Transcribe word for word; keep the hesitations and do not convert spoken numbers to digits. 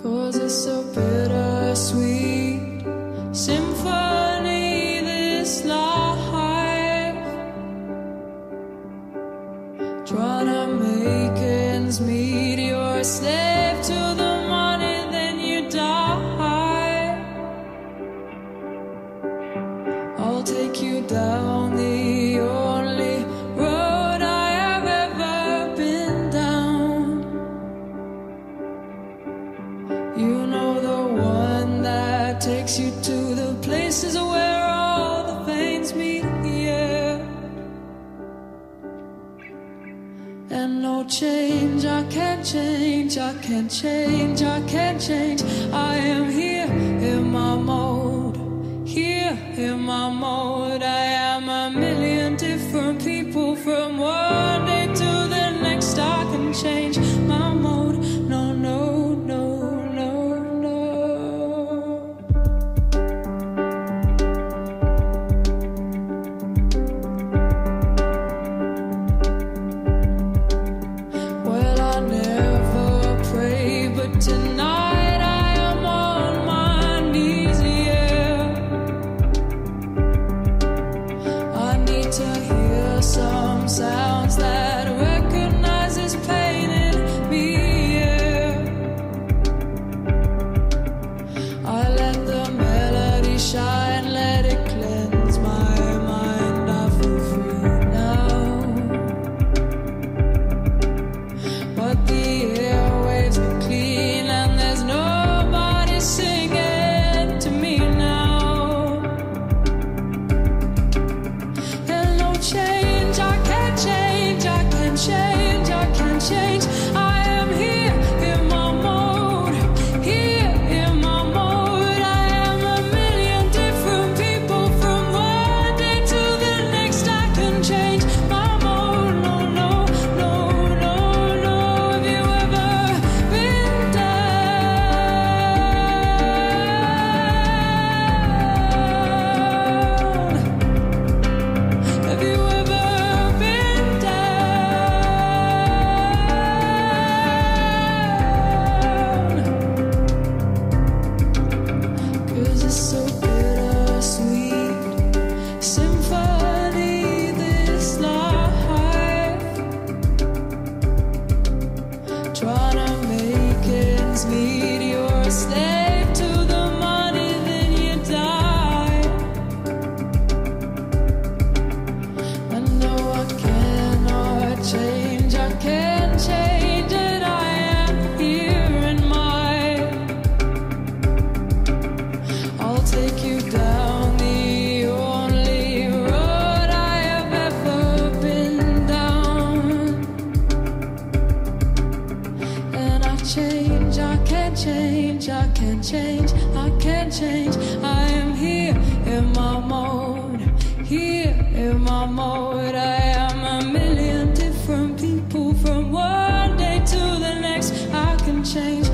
'Cause it's so bittersweet symphony, this life, trying to make ends meet. You're a slave to the money, then you die. I'll take you down the only road I have ever been down. You know, the one that takes you to the places where all the veins meet, yeah. And no change, I can't change, I can't change, I can't change. I am here in my mode, here in my mode. I am a million different people. From one day to the next I can change my mode. No, no, no, no, no. Well, I never pray, but tonight I am on my knees, yeah. I need to hear some sounds that recognizes pain in me, yeah. I let the melody shine, let it cleanse my mind. I feel free now, but the airwaves are clean and there's nobody singing to me now. There's no change, I can't change, I can't change, I can't change. I am here in my mode, here in my mode. I am a million different people. From one day to the next I can change my mode. No, no, no, no, no. Have you ever been down? Have you ever been down? 'Cause it's so bittersweet symphony, this life, trying to make ends meet. You're a slave to the money, then you die. I know I cannot change, I can't change it. I am here in mine. I'll take you down the only road I have ever been down. And I change, I can't change, I can't change, I can't change. I am here in my mode, here in my mode. I am a million different people. From one day to the next I can change